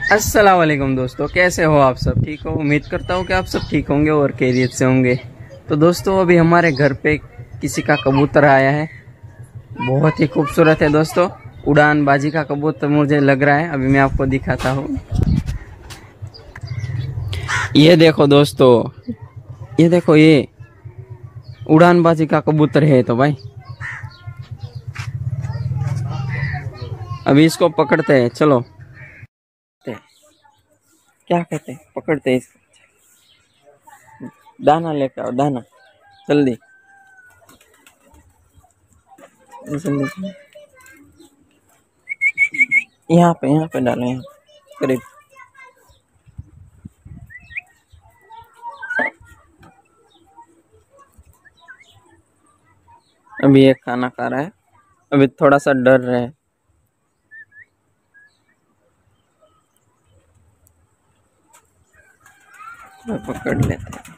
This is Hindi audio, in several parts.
अस्सलाम वालेकुम दोस्तों, कैसे हो आप सब? ठीक हो? उम्मीद करता हूँ कि आप सब ठीक होंगे और खैरियत से होंगे। तो दोस्तों अभी हमारे घर पे किसी का कबूतर आया है, बहुत ही खूबसूरत है दोस्तों। उड़ान बाजी का कबूतर मुझे लग रहा है, अभी मैं आपको दिखाता हूँ। ये देखो दोस्तों, ये देखो, ये उड़ान बाजी का कबूतर है। तो भाई अभी इसको पकड़ते हैं, चलो। क्या कहते हैं, पकड़ते हैं इसको। दाना लेकर आओ, दाना जल्दी जल्दी। यहाँ पे डालो, यहाँ करीब। अभी ये खाना खा रहा है, अभी थोड़ा सा डर रहा है। पकड़ लेते हैं।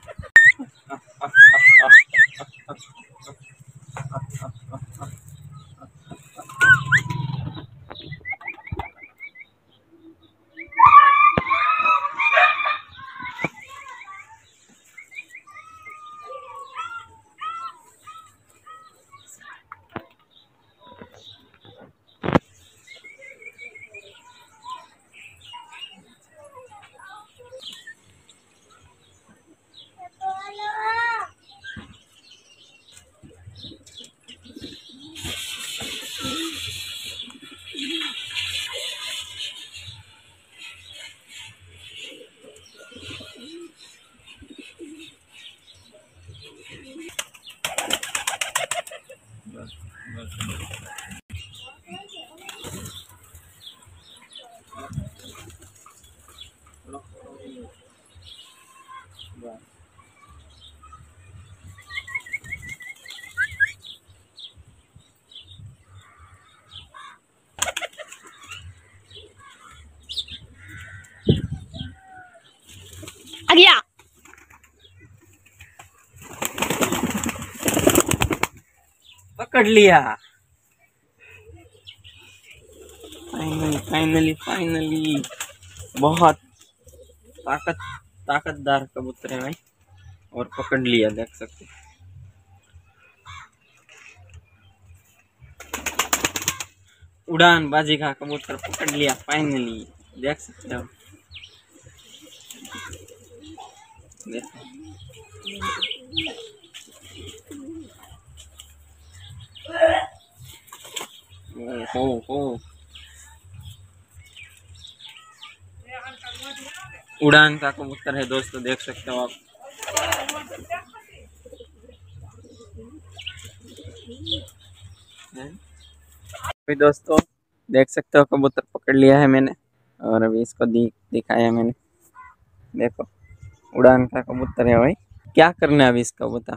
आ गया। पकड़ लिया। फाइनली बहुत ताकतदार कबूतर है भाई, और पकड़ लिया, देख सकते हैं। उड़ान बाजी का कबूतर पकड़ लिया फाइनली, देख सकते हो। हो उड़ान का कबूतर है दोस्तों, देख सकते हो आप। अभी दोस्तों देख सकते हो, कबूतर पकड़ लिया है मैंने, और अभी इसको दिखाया मैंने। देखो, उड़ान का कबूतर है भाई। क्या करना है अभी इसका, बता।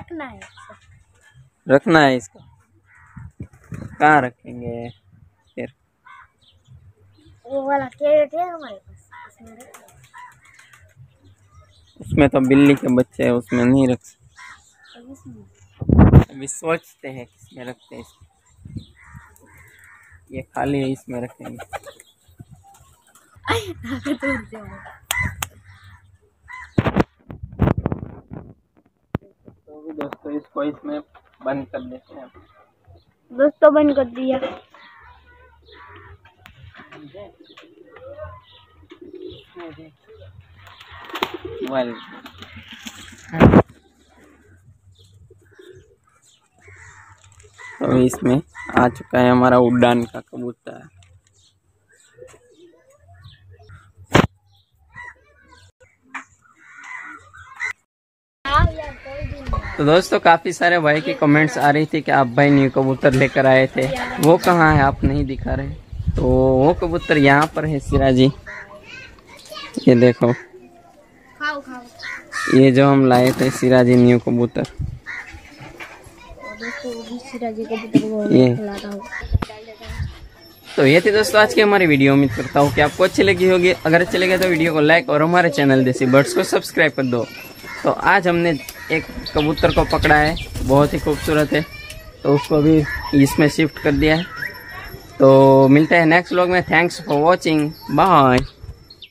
रखना है इसको। कहाँ रखेंगे फिर? वो वाला कैरेट है हमारे पास, उसमें तो बिल्ली के बच्चे हैं, उसमें नहीं रख सकते। अभी सोचते हैं किसमें रखते हैं इसको। ये खाली है, इसमें रखेंगे। तो भी दोस्तों इसको इसमें बंद कर देते हैं। दोस्तों बंद कर दिया। तो इसमें आ चुका है हमारा उड़ान का कबूतर। तो दोस्तों काफी सारे भाई की कमेंट्स आ रही थी कि आप भाई न्यू कबूतर लेकर आए थे, वो कहाँ है, आप नहीं दिखा रहे। तो वो कबूतर यहाँ पर है सिराजी, ये देखो। ये जो हम लाए थे सिराजी न्यू कबूतर, ये। तो ये थी दोस्तों आज की हमारी वीडियो। उम्मीद करता हूँ कि आपको अच्छी लगी होगी। अगर अच्छी लगे तो वीडियो को लाइक और हमारे चैनल देसी बर्ड्स को सब्सक्राइब कर दो। तो आज हमने एक कबूतर को पकड़ा है, बहुत ही खूबसूरत है, तो उसको भी इसमें शिफ्ट कर दिया है। तो मिलते हैं नेक्स्ट व्लॉग में। Thanks for watching, bye.